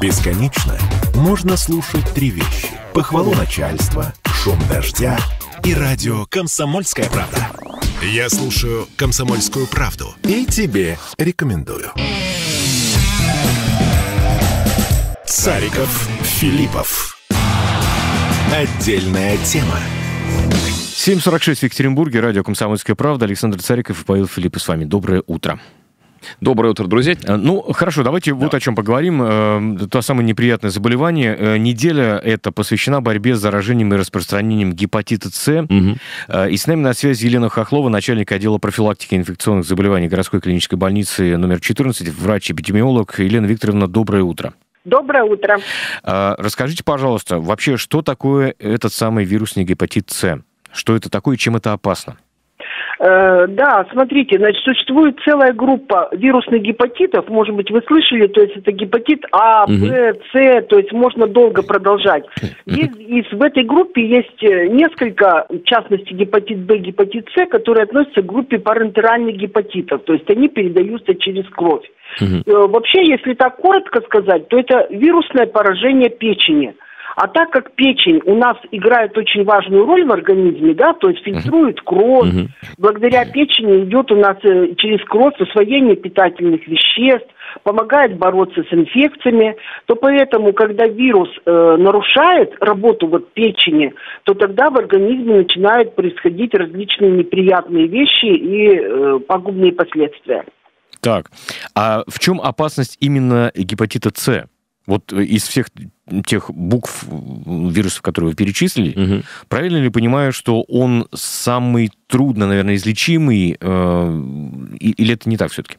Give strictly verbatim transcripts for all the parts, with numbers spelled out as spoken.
Бесконечно можно слушать три вещи: похвалу начальства, шум дождя и радио «Комсомольская правда». Я слушаю «Комсомольскую правду» и тебе рекомендую. Цариков, Филиппов. Отдельная тема. семь сорок шесть в Екатеринбурге, радио «Комсомольская правда». Александр Цариков и Павел Филиппов с вами. Доброе утро. Доброе утро, друзья. Ну, хорошо, давайте да. вот о чем поговорим. То самое неприятное заболевание. Неделя эта посвящена борьбе с заражением и распространением гепатита С. Угу. И с нами на связи Елена Хохлова, начальник отдела профилактики инфекционных заболеваний городской клинической больницы номер четырнадцать, врач-эпидемиолог. Елена Викторовна, доброе утро. Доброе утро. Расскажите, пожалуйста, вообще, что такое этот самый вирусный гепатит С? Что это такое и чем это опасно? Да, смотрите, значит, существует целая группа вирусных гепатитов, может быть, вы слышали, то есть это гепатит А, Б, С, то есть можно долго продолжать. Есть, и в этой группе есть несколько, в частности, гепатит Б, гепатит С, которые относятся к группе парентеральных гепатитов, то есть они передаются через кровь. Uh-huh. Вообще, если так коротко сказать, то это вирусное поражение печени. А так как печень у нас играет очень важную роль в организме, да, то есть фильтрует кровь, uh-huh. благодаря печени идет у нас через кровь усвоение питательных веществ, помогает бороться с инфекциями, то поэтому, когда вирус э, нарушает работу вот печени, то тогда в организме начинают происходить различные неприятные вещи и э, пагубные последствия. Так, а в чем опасность именно гепатита С? Вот из всех тех букв вирусов, которые вы перечислили, угу. правильно ли понимаю, что он самый трудно, наверное, излечимый, э, или это не так все-таки?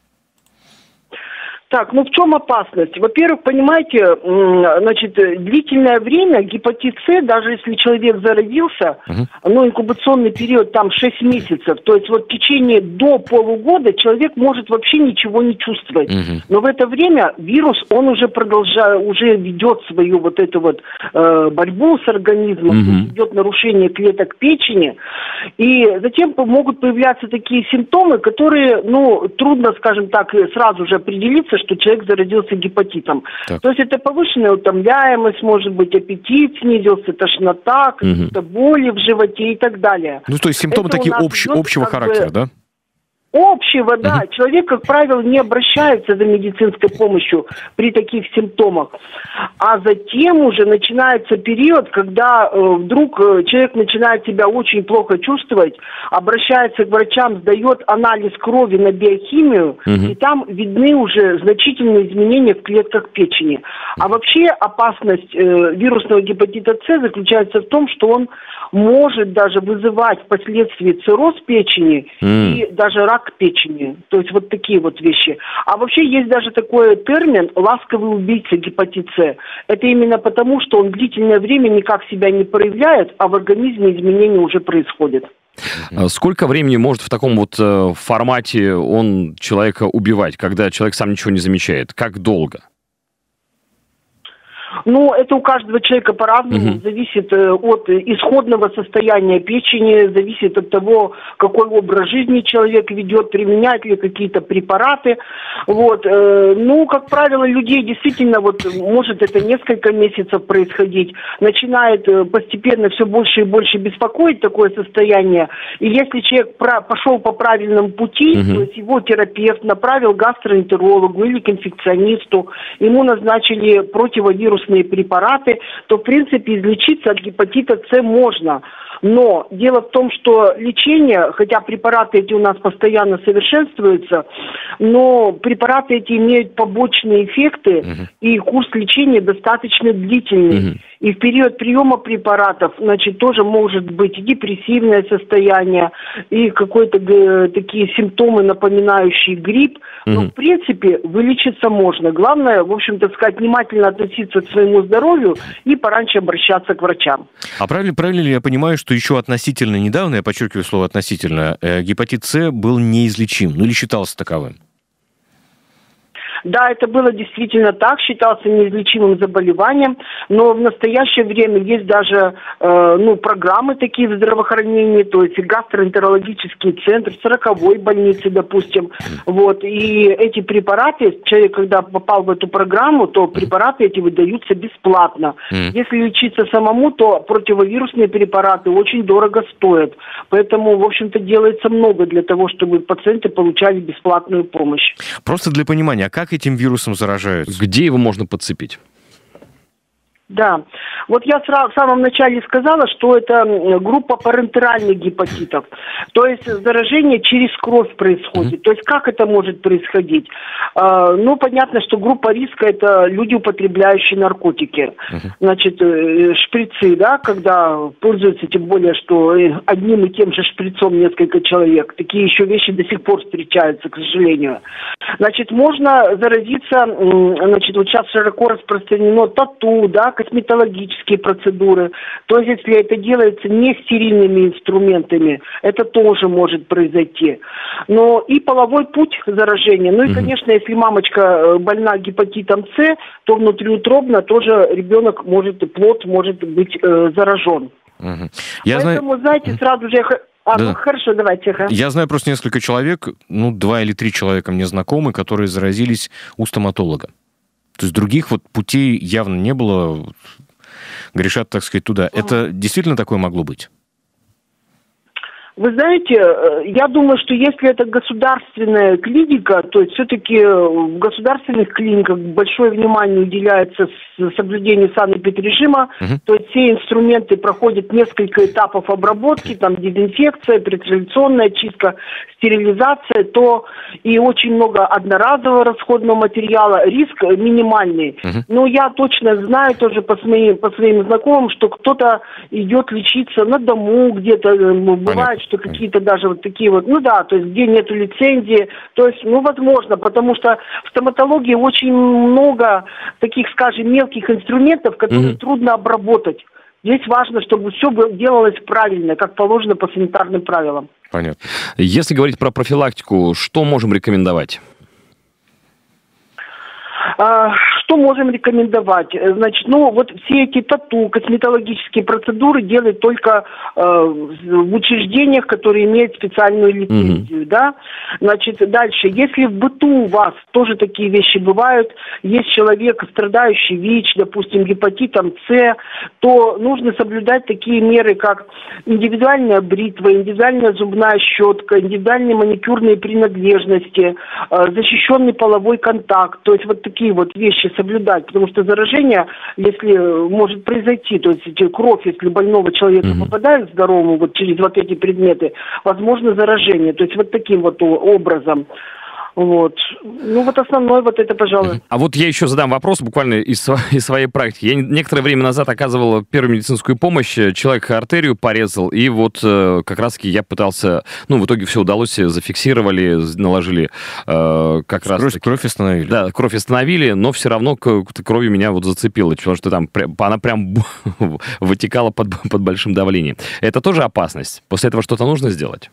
Так, ну в чем опасность? Во-первых, понимаете, значит, длительное время гепатит С, даже если человек заразился, uh-huh. ну, инкубационный период там шесть месяцев, то есть вот в течение до полугода человек может вообще ничего не чувствовать. Uh-huh. Но в это время вирус, он уже продолжает, уже ведет свою вот эту вот э, борьбу с организмом, uh-huh. идет нарушение клеток печени, и затем могут появляться такие симптомы, которые, ну, трудно, скажем так, сразу же определиться, что человек заразился гепатитом. Так. То есть это повышенная утомляемость, может быть, аппетит снизился, тошнота, какие-то угу. боли в животе и так далее. Ну, то есть симптомы это такие общ, идет, общего характера, бы, да? Общего, да. Угу. Человек, как правило, не обращается за медицинской помощью при таких симптомах. А затем уже начинается период, когда э, вдруг э, человек начинает себя очень плохо чувствовать, обращается к врачам, сдает анализ крови на биохимию, угу. и там видны уже значительные изменения в клетках печени. А вообще опасность э, вирусного гепатита С заключается в том, что он может даже вызывать впоследствии цирроз печени mm. и даже рак печени. То есть вот такие вот вещи. А вообще есть даже такой термин «ласковый убийца гепатит С». Это именно потому, что он длительное время никак себя не проявляет, а в организме изменения уже происходят. Сколько времени может в таком вот э, формате он человека убивать, когда человек сам ничего не замечает? Как долго? Ну, это у каждого человека по-разному, uh-huh. зависит э, от исходного состояния печени, зависит от того, какой образ жизни человек ведет, применяет ли какие-то препараты. Вот. Э, ну, как правило, людей действительно, вот, может это несколько месяцев происходить, начинает э, постепенно все больше и больше беспокоить такое состояние. И если человек про- пошел по правильному пути, uh-huh. то есть его терапевт направил к гастроэнтерологу или к инфекционисту, ему назначили противовирусные препараты, то, в принципе, излечиться от гепатита С можно. Но дело в том, что лечение, хотя препараты эти у нас постоянно совершенствуются, но препараты эти имеют побочные эффекты, uh-huh. и курс лечения достаточно длительный. Uh-huh. И в период приема препаратов, значит, тоже может быть и депрессивное состояние, и какие-то э, такие симптомы, напоминающие грипп. Uh-huh. Но, в принципе, вылечиться можно. Главное, в общем-то, сказать, внимательно относиться к своему здоровью и пораньше обращаться к врачам. А правильно, правильно ли я понимаю, что еще относительно недавно, я подчеркиваю слово относительно, э, гепатит С был неизлечим, ну или считался таковым? Да, это было действительно так, считался неизлечимым заболеванием, но в настоящее время есть даже э, ну, программы такие в здравоохранении, то есть гастроэнтерологический центр, сороковой больницы, допустим. Вот, и эти препараты, человек, когда попал в эту программу, то препараты эти выдаются бесплатно. Mm. Если лечиться самому, то противовирусные препараты очень дорого стоят. Поэтому, в общем-то, делается много для того, чтобы пациенты получали бесплатную помощь. Просто для понимания, а как этим вирусом заражаются? Где его можно подцепить? Да. Вот я в самом начале сказала, что это группа парентеральных гепатитов. То есть заражение через кровь происходит. Mm-hmm. То есть как это может происходить? А, ну, понятно, что группа риска – это люди, употребляющие наркотики. Mm-hmm. Значит, шприцы, да, когда пользуются, тем более, что одним и тем же шприцом несколько человек. Такие еще вещи до сих пор встречаются, к сожалению. Значит, можно заразиться, значит, вот сейчас широко распространено тату, да, косметологические процедуры. То есть, если это делается не стерильными инструментами, это тоже может произойти. Но и половой путь заражения. Ну и, конечно, если мамочка больна гепатитом С, то внутриутробно тоже ребенок может, плод может быть э, заражен. Угу. Я Поэтому, знаю... знаете, сразу же... А, да. ну хорошо, давайте. Ага. Я знаю просто несколько человек, ну, два или три человека мне знакомы, которые заразились у стоматолога. То есть других вот путей явно не было, грешат, так сказать, туда. Ага. Это действительно такое могло быть? Вы знаете, я думаю, что если это государственная клиника, то есть все-таки в государственных клиниках большое внимание уделяется соблюдению санэпидрежима, uh-huh. то есть все инструменты проходят несколько этапов обработки, там дезинфекция, предизоляционная чистка, стерилизация, то и очень много одноразового расходного материала, риск минимальный. Uh-huh. Но я точно знаю тоже по своим, по своим знакомым, что кто-то идет лечиться на дому, где-то бывает, что какие-то даже вот такие вот, ну да, то есть где нету лицензии, то есть, ну, возможно, потому что в стоматологии очень много таких, скажем, мелких инструментов, которые mm-hmm. трудно обработать. Здесь важно, чтобы все делалось правильно, как положено по санитарным правилам. Понятно. Если говорить про профилактику, что можем рекомендовать? Что можем рекомендовать? Значит, ну, вот все эти тату, косметологические процедуры делают только э, в учреждениях, которые имеют специальную лицензию, mm-hmm. да? Значит, дальше, если в быту у вас тоже такие вещи бывают, есть человек, страдающий ВИЧ, допустим, гепатитом С, то нужно соблюдать такие меры, как индивидуальная бритва, индивидуальная зубная щетка, индивидуальные маникюрные принадлежности, э, защищенный половой контакт, то есть вот такие вот вещи соблюдать, потому что заражение, если может произойти, то есть кровь, если больного человека mm-hmm. попадает здоровому вот через вот эти предметы, возможно заражение, то есть вот таким вот образом. Вот. Ну, вот основное вот это, пожалуй. А вот я еще задам вопрос буквально из, из своей практики. Я некоторое время назад оказывал первую медицинскую помощь. Человек артерию порезал, и вот э, как раз-таки я пытался... Ну, в итоге все удалось, зафиксировали, наложили э, как раз... Кровь, кровь остановили. Да, кровь остановили, но все равно кровью меня вот зацепило, потому что там она прям вытекала под, под большим давлением. Это тоже опасность? После этого что-то нужно сделать?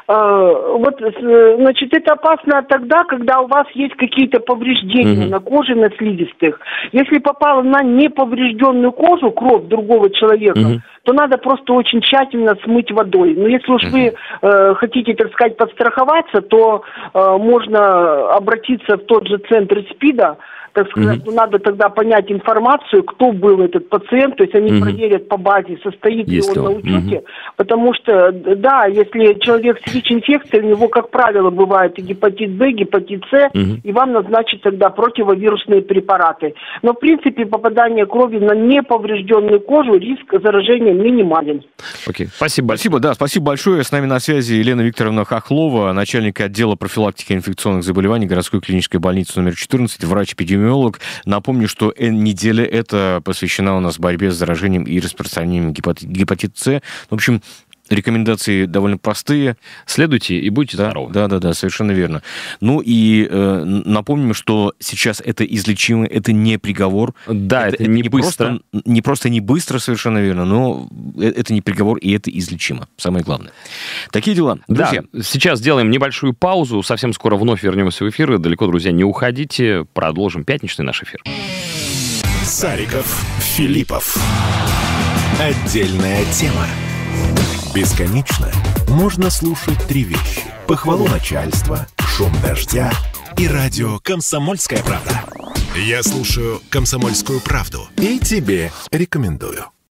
Вот, значит, это опасно тогда, когда у вас есть какие-то повреждения mm-hmm. на коже, на слизистых. Если попала на неповрежденную кожу кровь другого человека, mm-hmm. то надо просто очень тщательно смыть водой. Но если уж mm-hmm. вы э, хотите, так сказать, подстраховаться, то э, можно обратиться в тот же центр СПИДа, так сказать, mm-hmm. надо тогда понять информацию, кто был этот пациент, то есть они mm-hmm. проверят по базе, состоит ли он на учете, mm-hmm. потому что, да, если человек с ВИЧ-инфекцией, у него, как правило, бывает и гепатит Б, гепатит С, mm-hmm. и вам назначат тогда противовирусные препараты. Но, в принципе, попадание крови на неповрежденную кожу, риск заражения минимален. Окей, okay. Спасибо. Спасибо, да, спасибо большое. С нами на связи Елена Викторовна Хохлова, начальник отдела профилактики инфекционных заболеваний городской клинической больницы номер четырнадцать, врач-эпидемиолог. Напомню, что неделя эта посвящена у нас борьбе с заражением и распространением гепатит, гепатит С. В общем, Рекомендации довольно простые. Следуйте и будьте да, здоровы. Да, да, да, совершенно верно. Ну и э, напомним, что сейчас это излечимо, это не приговор. Да, это, это, это не, не быстро. Просто, не просто не быстро, совершенно верно, но это не приговор, и это излечимо. Самое главное. Такие дела. Друзья. Да, сейчас сделаем небольшую паузу. Совсем скоро вновь вернемся в эфир. Далеко, друзья, не уходите. Продолжим пятничный наш эфир. Сариков, Филиппов. Отдельная тема. Бесконечно можно слушать три вещи. Похвалу начальства, шум дождя и радио «Комсомольская правда». Я слушаю «Комсомольскую правду» и тебе рекомендую.